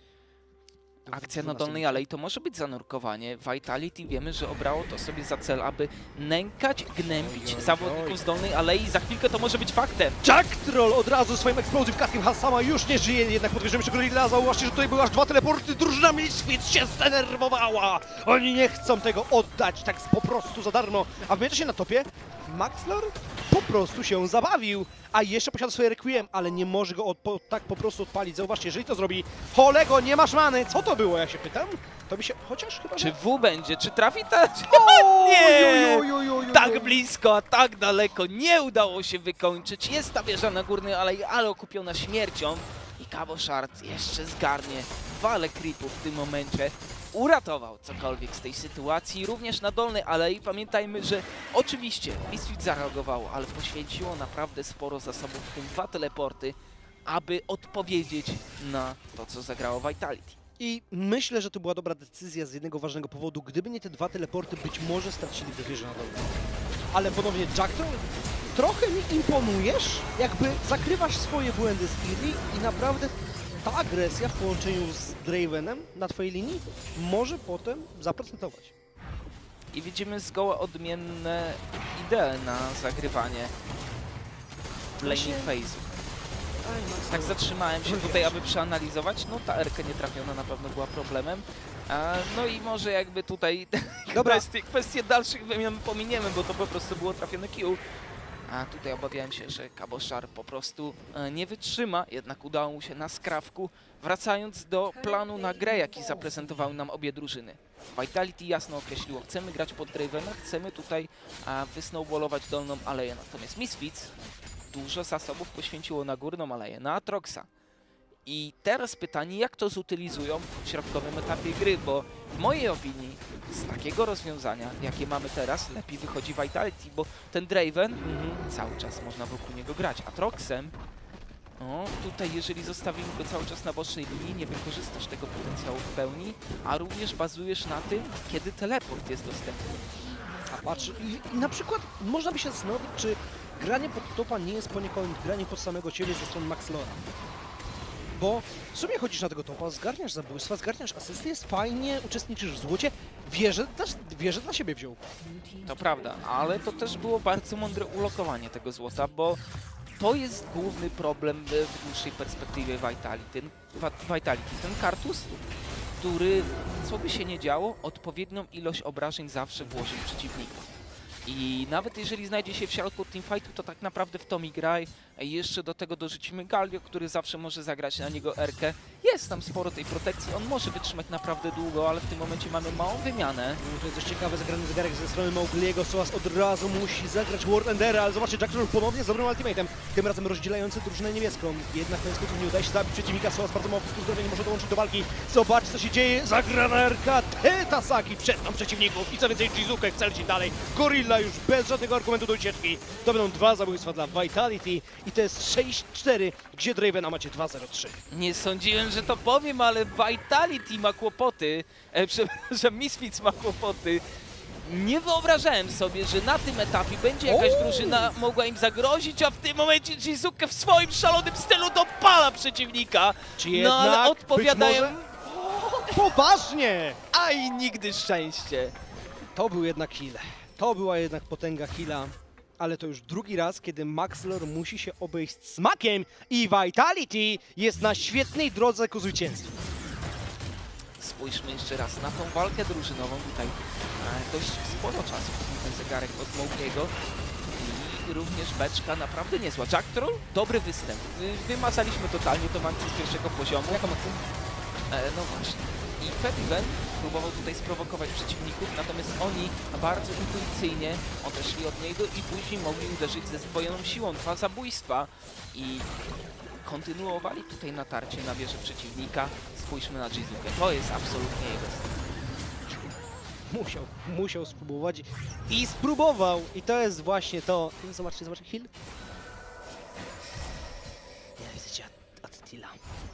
Speaker 1: Akcja na dolnej alei to może być zanurkowanie. Vitality wiemy, że obrało to sobie za cel, aby nękać, gnębić oj, oj, zawodników oj. z dolnej alei. Za chwilkę to może być faktem.
Speaker 2: Jack Troll od razu swoim Explosive Caskiem Hassama już nie żyje, jednak podwierzamy się Gorilla. Zauważcie, że tutaj były aż dwa teleporty. Drużyna Misfits się zdenerwowała. Oni nie chcą tego oddać tak po prostu za darmo. A w międzyczasie na topie Maxlor po prostu się zabawił. A jeszcze posiada swoje Requiem, ale nie może go od, po, tak po prostu odpalić. Zauważcie, jeżeli to zrobi Holego, nie masz many. Co to było, ja się pytam? To by się chociaż chyba...
Speaker 1: Czy W będzie? Czy trafi ta...
Speaker 2: O,
Speaker 1: nie!
Speaker 2: Oj, oj, oj, oj,
Speaker 1: tak blisko, a tak daleko. Nie udało się wykończyć. Jest ta wieża na górnej alei, ale okupiona śmiercią. I Cabo Shard jeszcze zgarnie walę creepów w tym momencie. Uratował cokolwiek z tej sytuacji, również na dolnej alei. Pamiętajmy, że oczywiście Misfits zareagowało, ale poświęciło naprawdę sporo zasobów, w tym dwa teleporty, aby odpowiedzieć na to, co zagrało Vitality.
Speaker 2: I myślę, że to była dobra decyzja z jednego ważnego powodu. Gdyby nie te dwa teleporty, być może straciliby wieżę na dole. Ale ponownie Jack Troll, trochę mi imponujesz, jakby zakrywasz swoje błędy z Early i naprawdę ta agresja w połączeniu z Dravenem na twojej linii może potem zaprocentować.
Speaker 1: I widzimy zgoła odmienne idee na zagrywanie laning phase'u. Tak zatrzymałem się tutaj, aby przeanalizować. No ta erka nietrafiona na pewno była problemem. A, no i może jakby tutaj kwestie, kwestie dalszych wymian pominiemy, bo to po prostu było trafione Q. A tutaj obawiałem się, że Cabo Shard po prostu e, nie wytrzyma, jednak udało mu się na skrawku. Wracając do planu na grę, jaki zaprezentowały nam obie drużyny. Vitality jasno określiło, chcemy grać pod Dravena, chcemy tutaj a, wysnowballować dolną aleję. Natomiast Misfits dużo zasobów poświęciło na górną aleję, na Atroxa. I teraz pytanie, jak to zutylizują w środkowym etapie gry, bo w mojej opinii z takiego rozwiązania, jakie mamy teraz, lepiej wychodzi Vitality, bo ten Draven mm, cały czas można wokół niego grać. Atroxem, no tutaj jeżeli zostawimy go cały czas na bocznej linii, nie wykorzystasz tego potencjału w pełni, a również bazujesz na tym, kiedy teleport jest dostępny.
Speaker 2: A patrz, i, i na przykład można by się zastanowić, czy granie pod topa nie jest poniekąd granie pod samego ciebie ze strony Maxlora. Bo w sumie chodzisz na tego topa, zgarniasz zabójstwa, zgarniasz asysty, jest fajnie, uczestniczysz w złocie, wieżę, wieżę dla siebie wziął.
Speaker 1: To prawda, ale to też było bardzo mądre ulokowanie tego złota, bo to jest główny problem w dłuższej perspektywie Vitality. Vitality. Ten Kartus, który, co by się nie działo, odpowiednią ilość obrażeń zawsze włoży w przeciwnika. I nawet jeżeli znajdzie się w środku teamfightu, to tak naprawdę w to mi graj. I jeszcze do tego dorzucimy Galio, który zawsze może zagrać na niego R-kę. Jest tam sporo tej protekcji, on może wytrzymać naprawdę długo, ale w tym momencie mamy małą wymianę.
Speaker 2: To jest dość ciekawy zagrany zegarek ze strony Mowgliego. Soas od razu musi zagrać World Endera, ale zobaczcie, Jackson ponownie z dobrym ultimatem. Tym razem rozdzielający drużynę niebieską. Jednak w końcu nie udaje się zabić przeciwnika. Soas bardzo mało uzdrowienia, nie może dołączyć do walki. Zobaczcie, co się dzieje. Zagrana R-ka. Tetasaki przed tą przeciwników. I co więcej, Jizuke chce lecieć dalej. Gorilla już bez żadnego argumentu do ucieczki. To będą dwa zabójstwa dla Vitality. I to jest sześć cztery, gdzie Draven, a macie dwa zero trzy.
Speaker 1: Nie sądziłem, że to powiem, ale Vitality ma kłopoty. E, przepraszam, Misfits ma kłopoty. Nie wyobrażałem sobie, że na tym etapie będzie jakaś
Speaker 2: O!
Speaker 1: drużyna mogła im zagrozić, a w tym momencie Jizuke w swoim szalonym stylu dopala przeciwnika.
Speaker 2: Czy
Speaker 1: No
Speaker 2: jednak
Speaker 1: ale odpowiadają...
Speaker 2: być może... Poważnie!
Speaker 1: A i nigdy szczęście.
Speaker 2: To był jednak heal. To była jednak potęga heala. Ale to już drugi raz, kiedy Maxlor musi się obejść smakiem i Vitality jest na świetnej drodze ku zwycięstwu.
Speaker 1: Spójrzmy jeszcze raz na tą walkę drużynową. Tutaj e, dość sporo czasu ten zegarek od Mowgliego. I również beczka naprawdę niezła. Jack Troll, dobry występ. Wy, wymazaliśmy totalnie to manki z pierwszego poziomu.
Speaker 2: Jaka matka?
Speaker 1: E, no właśnie. I Fediven próbował tutaj sprowokować przeciwników, natomiast oni bardzo intuicyjnie odeszli od niego i później mogli uderzyć ze zdwojoną siłą. Dwa zabójstwa i kontynuowali tutaj natarcie na wieżę przeciwnika. Spójrzmy na Jizuke. To jest absolutnie jego styl.
Speaker 2: Musiał, musiał spróbować i spróbował. I to jest właśnie to. Zobaczcie, zobaczcie heal. Nie widzę cię, Attila.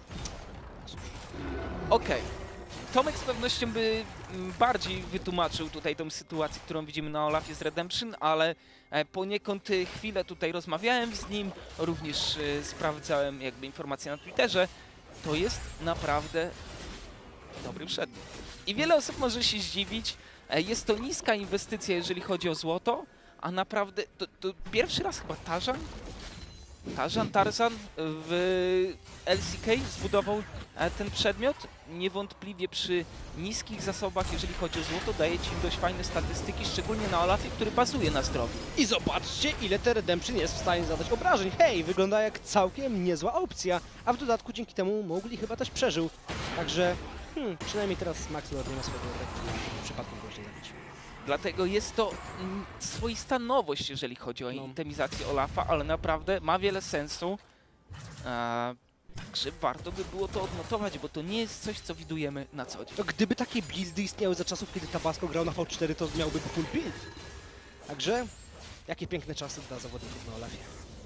Speaker 1: Okej. Tomek z pewnością by mm, bardziej wytłumaczył tutaj tą sytuację, którą widzimy na Olafie z Redemption, ale e, poniekąd e, chwilę tutaj rozmawiałem z nim, również e, sprawdzałem jakby informacje na Twitterze. To jest naprawdę dobry przedmiot. I wiele osób może się zdziwić, e, jest to niska inwestycja, jeżeli chodzi o złoto, a naprawdę to, to pierwszy raz chyba Tarzan Tarzan, Tarzan w L C K zbudował ten przedmiot. Niewątpliwie przy niskich zasobach, jeżeli chodzi o złoto, daje ci dość fajne statystyki, szczególnie na Olafie, który bazuje na zdrowiu.
Speaker 2: I zobaczcie, ile ten Redemption jest w stanie zadać obrażeń. Hej, wygląda jak całkiem niezła opcja, a w dodatku dzięki temu Mowgli chyba też przeżył. Także, hmm, przynajmniej teraz Maxlor nie ma swojego efektu, przypadkiem go się zabić.
Speaker 1: Dlatego jest to mm, swoista nowość, jeżeli chodzi o
Speaker 2: No.
Speaker 1: itemizację Olafa, ale naprawdę ma wiele sensu. Eee, Także warto by było to odnotować, bo to nie jest coś, co widujemy na co dzień.
Speaker 2: To gdyby takie buildy istniały za czasów, kiedy Tabasco grał na V cztery, to miałby full build. Także, jakie piękne czasy dla zawodników na Olafie.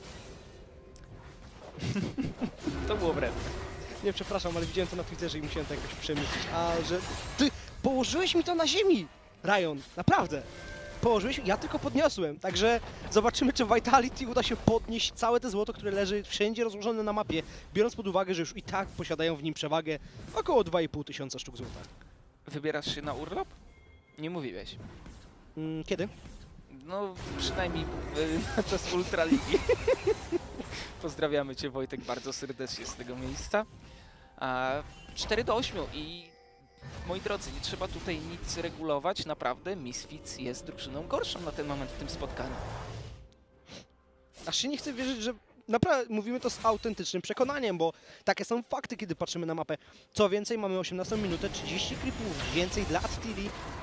Speaker 1: To było wredne.
Speaker 2: Nie, przepraszam, ale widziałem to na Twitterze i musiałem to jakoś przemyśleć. A, że ty położyłeś mi to na ziemi, Ryan, naprawdę. Położyłeś, ja tylko podniosłem, także zobaczymy, czy Vitality uda się podnieść całe te złoto, które leży wszędzie rozłożone na mapie, biorąc pod uwagę, że już i tak posiadają w nim przewagę około dwa i pół tysiąca sztuk złota.
Speaker 1: Wybierasz się na urlop? Nie mówiłeś.
Speaker 2: Mm, kiedy?
Speaker 1: No, przynajmniej y, na czas Ultraligi. Pozdrawiamy Cię, Wojtek, bardzo serdecznie z tego miejsca. A, cztery do ośmiu i moi drodzy, nie trzeba tutaj nic regulować, naprawdę Misfits jest drużyną gorszą na ten moment w tym spotkaniu.
Speaker 2: Aż się nie chcę wierzyć, że naprawdę mówimy to z autentycznym przekonaniem, bo takie są fakty, kiedy patrzymy na mapę. Co więcej, mamy osiemnastą minutę, trzydzieści creepów więcej dla Attili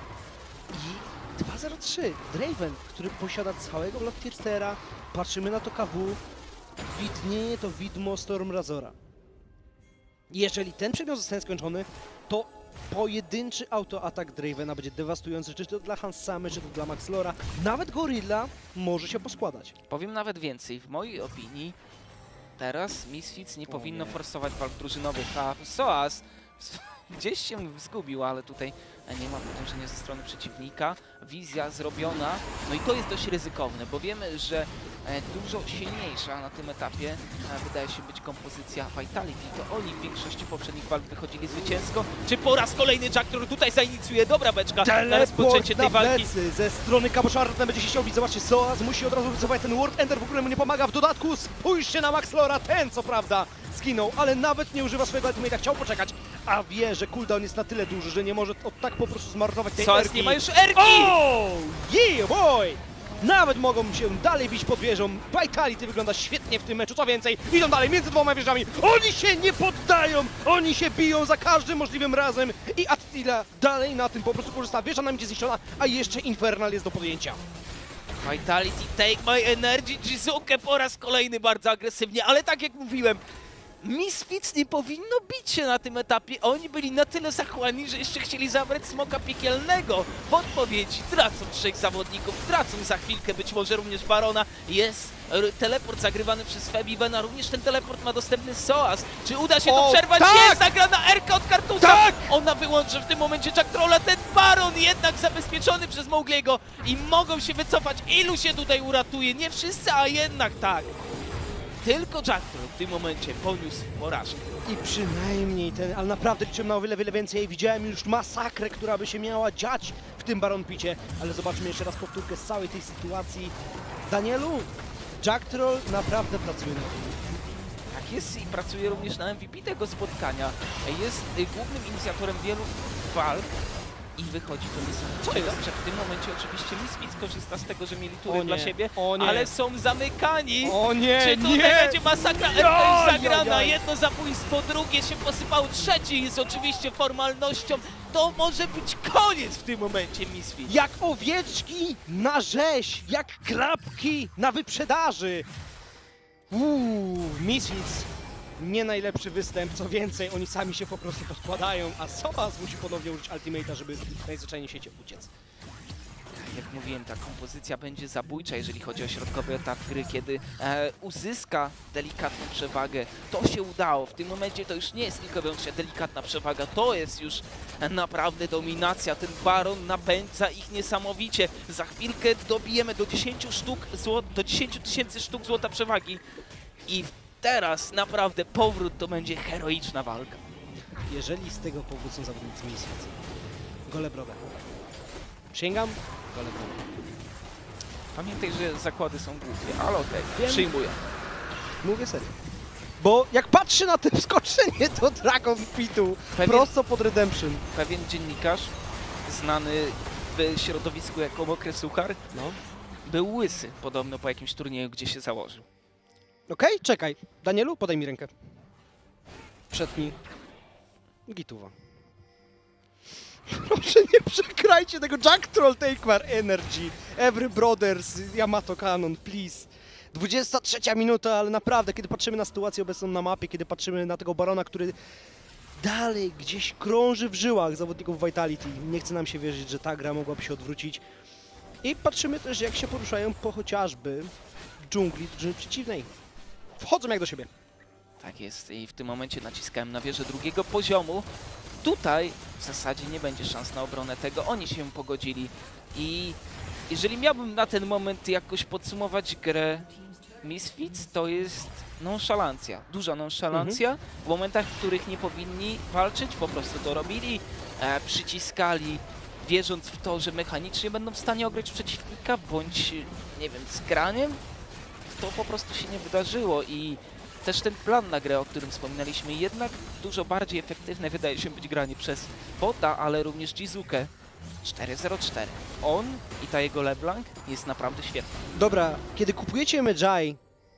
Speaker 2: i dwa zero trzy. Draven, który posiada całego Bloodthirstera, patrzymy na to K W, widnieje to widmo Stormrazora. Jeżeli ten przedmiot zostanie skończony, to pojedynczy autoatak Dravena będzie dewastujący, czy to dla Hansamy, czy to dla Maxlora. Nawet Gorilla może się poskładać.
Speaker 1: Powiem nawet więcej, w mojej opinii teraz Misfits nie
Speaker 2: O
Speaker 1: powinno
Speaker 2: nie.
Speaker 1: forsować walk drużynowych, a Soas gdzieś się zgubił, ale tutaj nie ma podążenia ze strony przeciwnika. Wizja zrobiona, no i to jest dość ryzykowne, bo wiemy, że e, dużo silniejsza na tym etapie e, wydaje się być kompozycja Vitality. To oni w większości poprzednich walk wychodzili zwycięsko. Czy po raz kolejny Jack, który tutaj zainicjuje? Dobra beczka na rozpoczęcie tej
Speaker 2: na
Speaker 1: walki.
Speaker 2: plecy ze strony Kaboszarta będzie się chciał bić. Zobaczcie, Soaz musi od razu wycofać ten World Ender, w ogóle mu nie pomaga. W dodatku spójrzcie na Maxlora, ten co prawda zginął, ale nawet nie używa swojego ultimate'a, chciał poczekać, a wie, że cooldown jest na tyle duży, że nie może od tak po prostu zmarnować tej
Speaker 1: Soaz
Speaker 2: erki.
Speaker 1: nie ma już erki!
Speaker 2: Oh, yeah boy! nawet mogą się dalej bić pod wieżą. Vitality wygląda świetnie w tym meczu, co więcej, idą dalej między dwoma wieżami. Oni się nie poddają, oni się biją za każdym możliwym razem i Attila dalej na tym po prostu korzysta. Wieża nam idzie zniszczona, a jeszcze Infernal jest do podjęcia.
Speaker 1: Vitality, take my energy, Jizuke po raz kolejny bardzo agresywnie, ale tak jak mówiłem, Misfits nie powinno bić się na tym etapie. Oni byli na tyle zachłani, że jeszcze chcieli zabrać smoka piekielnego. W odpowiedzi tracą trzech zawodników, tracą za chwilkę być może również Barona. Jest teleport zagrywany przez Febivena, również ten teleport ma dostępny Soaz. Czy uda się to
Speaker 2: O,
Speaker 1: przerwać?
Speaker 2: tak!
Speaker 1: Jest zagrana Erka od Kartusa!
Speaker 2: Tak!
Speaker 1: Ona wyłączy w tym momencie Jack Trolla, ten Baron jednak zabezpieczony przez Mowgliego i mogą się wycofać. Ilu się tutaj uratuje? Nie wszyscy, a jednak tak. Tylko Jack Troll w tym momencie poniósł porażkę.
Speaker 2: I przynajmniej ten, ale naprawdę liczyłem na o wiele, wiele więcej. Widziałem już masakrę, która by się miała dziać w tym Baron Picie, ale zobaczmy jeszcze raz powtórkę z całej tej sytuacji. Danielu, Jack Troll naprawdę pracuje na tym.
Speaker 1: Tak jest i pracuje również na M V P tego spotkania. Jest y, głównym inicjatorem wielu walk i wychodzi to niesamowicie, że w tym momencie oczywiście Misfits korzysta z tego, że mieli
Speaker 2: O
Speaker 1: turę
Speaker 2: nie,
Speaker 1: dla siebie,
Speaker 2: o nie.
Speaker 1: ale są zamykani.
Speaker 2: O nie,
Speaker 1: Czy tutaj
Speaker 2: nie!
Speaker 1: będzie masakra? Erka
Speaker 2: Ja,
Speaker 1: jest zagrana,
Speaker 2: ja, ja.
Speaker 1: jedno zabójstwo, drugie się posypało, trzeci jest oczywiście formalnością. To może być koniec w tym momencie Misfits.
Speaker 2: Jak owieczki na rzeź, jak krapki na wyprzedaży. Uuu, Misfits. Nie najlepszy występ, co więcej, oni sami się po prostu podkładają, a Soaz musi ponownie użyć ultimate'a, żeby najzwyczajniej w świecie uciec.
Speaker 1: Jak mówiłem, ta kompozycja będzie zabójcza, jeżeli chodzi o środkowy etap gry, kiedy e, uzyska delikatną przewagę. To się udało. W tym momencie to już nie jest tylko wyłącznie delikatna przewaga, to jest już naprawdę dominacja. Ten Baron napędza ich niesamowicie. Za chwilkę dobijemy do dziesięciu sztuk złota, do dziesięciu tysięcy sztuk złota przewagi. I teraz naprawdę powrót to będzie heroiczna walka.
Speaker 2: Jeżeli z tego powrócą zawodnicy Misfits. Gole brodę. Przysięgam, gole brodę.
Speaker 1: Pamiętaj, że zakłady są głupie, ale okej,
Speaker 2: Wiem.
Speaker 1: przyjmuję.
Speaker 2: Mówię serio. Bo jak patrzę na to wskoczenie do Dragon Pitu
Speaker 1: Pewien-
Speaker 2: prosto pod Redemption.
Speaker 1: Pewien dziennikarz, znany w środowisku jako Mokry Suchar,
Speaker 2: No.
Speaker 1: był łysy podobno po jakimś turnieju, gdzie się założył.
Speaker 2: Okej, czekaj. Danielu, podaj mi rękę. Przedni. Gituwa. Proszę nie przekrajcie tego Jack Troll, take my energy. Every Brothers, Yamato Cannon, please. dwudziesta trzecia minuta, ale naprawdę, kiedy patrzymy na sytuację obecną na mapie, kiedy patrzymy na tego Barona, który dalej gdzieś krąży w żyłach zawodników Vitality. Nie chce nam się wierzyć, że ta gra mogłaby się odwrócić. I patrzymy też, jak się poruszają po chociażby dżungli drużyny przeciwnej. Wchodzą jak do siebie.
Speaker 1: Tak jest i w tym momencie naciskałem na wieżę drugiego poziomu. Tutaj w zasadzie nie będzie szans na obronę tego, oni się pogodzili i jeżeli miałbym na ten moment jakoś podsumować grę Misfits, to jest nonszalancja, duża nonszalancja.
Speaker 2: Mhm.
Speaker 1: W momentach, w których nie powinni walczyć, po prostu to robili, e, przyciskali, wierząc w to, że mechanicznie będą w stanie ograć przeciwnika, bądź, nie wiem, z graniem, to po prostu się nie wydarzyło i też ten plan na grę, o którym wspominaliśmy, jednak dużo bardziej efektywne wydaje się być granie przez bota, ale również Jizuke. cztery zero cztery. On i ta jego LeBlanc jest naprawdę świetna.
Speaker 2: Dobra, kiedy kupujecie Medjay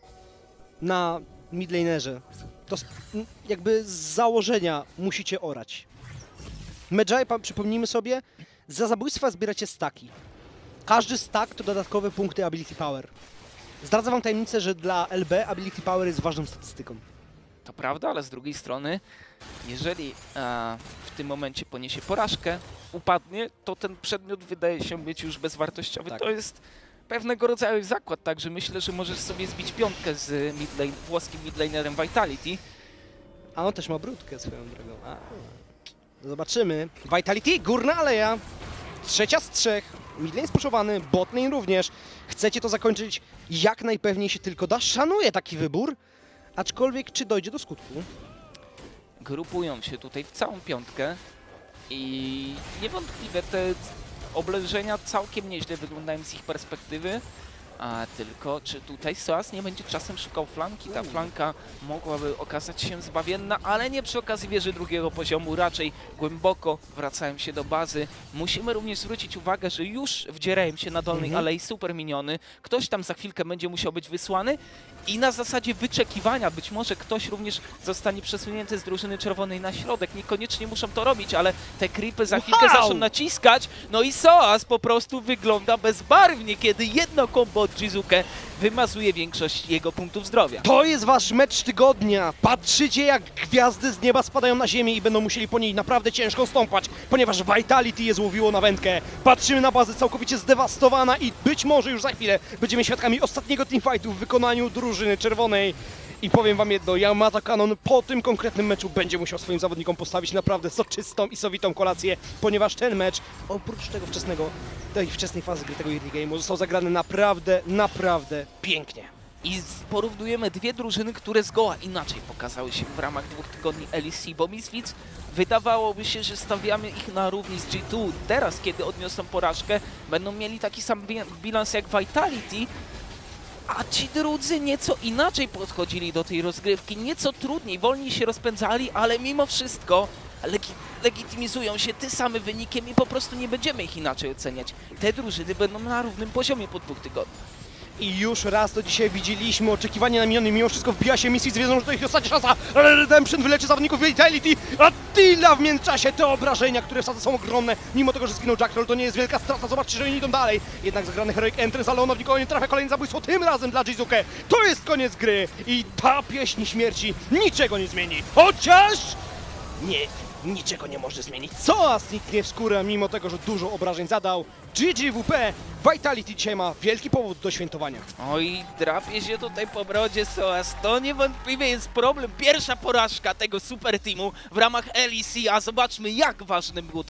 Speaker 2: na midlanerze, to s- m, jakby z założenia musicie orać. Medjay, pa- przypomnijmy sobie, za zabójstwa zbieracie staki. Każdy stack to dodatkowe punkty Ability Power. Zdradzę wam tajemnicę, że dla L B Ability Power jest ważną statystyką.
Speaker 1: To prawda, ale z drugiej strony, jeżeli e, w tym momencie poniesie porażkę, upadnie, to ten przedmiot wydaje się być już bezwartościowy.
Speaker 2: Tak.
Speaker 1: To jest pewnego rodzaju zakład, także myślę, że możesz sobie zbić piątkę z midlane, włoskim midlanerem Vitality.
Speaker 2: A on też ma brudkę swoją drogą. A. Zobaczymy. Vitality, górna aleja. Trzecia z trzech. Midlane spuszowany, botlane również. Chcecie to zakończyć jak najpewniej się tylko da. Szanuję taki wybór. Aczkolwiek czy dojdzie do skutku?
Speaker 1: Grupują się tutaj w całą piątkę i niewątpliwie te oblężenia całkiem nieźle wyglądają z ich perspektywy. A tylko, czy tutaj Soaz nie będzie czasem szukał flanki? Ta flanka mogłaby okazać się zbawienna, ale nie przy okazji wieży drugiego poziomu, raczej głęboko wracają się do bazy. Musimy również zwrócić uwagę, że już wdzierają się na dolnej
Speaker 2: Mhm.
Speaker 1: alei super miniony. Ktoś tam za chwilkę będzie musiał być wysłany i na zasadzie wyczekiwania być może ktoś również zostanie przesunięty z drużyny czerwonej na środek. Niekoniecznie muszą to robić, ale te creepy za chwilkę
Speaker 2: Wow!
Speaker 1: zaczną naciskać. No i Soaz po prostu wygląda bezbarwnie, kiedy jedno kombo od Jizuke wymazuje większość jego punktów zdrowia.
Speaker 2: To jest wasz mecz tygodnia. Patrzycie, jak gwiazdy z nieba spadają na ziemię i będą musieli po niej naprawdę ciężko stąpać, ponieważ Vitality je złowiło na wędkę. Patrzymy na bazę całkowicie zdewastowana i być może już za chwilę będziemy świadkami ostatniego teamfightu w wykonaniu drużyny czerwonej. I powiem wam jedno, Yamato Cannon po tym konkretnym meczu będzie musiał swoim zawodnikom postawić naprawdę soczystą i sowitą kolację, ponieważ ten mecz, oprócz tego wczesnego, tej wczesnej fazy gry tego early game'u, został zagrany naprawdę, naprawdę pięknie.
Speaker 1: I z- porównujemy dwie drużyny, które zgoła inaczej pokazały się w ramach dwóch tygodni L E C, bo Misfits wydawałoby się, że stawiamy ich na równi z G dwa. Teraz, kiedy odniosą porażkę, będą mieli taki sam bi bilans jak Vitality, a ci drudzy nieco inaczej podchodzili do tej rozgrywki, nieco trudniej, wolniej się rozpędzali, ale mimo wszystko legi legitymizują się tym samym wynikiem i po prostu nie będziemy ich inaczej oceniać. Te drużyny będą na równym poziomie po dwóch tygodniach.
Speaker 2: I już raz to dzisiaj widzieliśmy, oczekiwanie na miniony, mimo wszystko wbija się Misfits, wiedzą, że to ich ostatnia szansa, ale Redemption wyleczy zawodników Vitality, a Tila w międzyczasie, te obrażenia, które w sadze są ogromne, mimo tego, że zginął Jackal, to nie jest wielka strata, zobaczcie, że oni idą dalej, jednak zagrany Heroic Entrance, ale ono w nikogo nie trafia, kolejne zabójstwo, tym razem dla Jizuke, to jest koniec gry i ta pieśń śmierci niczego nie zmieni, chociaż nie, niczego nie może zmienić, co zniknie w skórę, mimo tego, że dużo obrażeń zadał. G G W P, Vitality dzisiaj ma wielki powód do świętowania.
Speaker 1: Oj, drapie się tutaj po brodzie Soaz, to niewątpliwie jest problem. Pierwsza porażka tego super teamu w ramach L E C, a zobaczmy, jak ważnym był